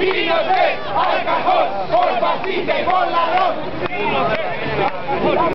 ¡Vino usted al cajón por fascista y por ladrón!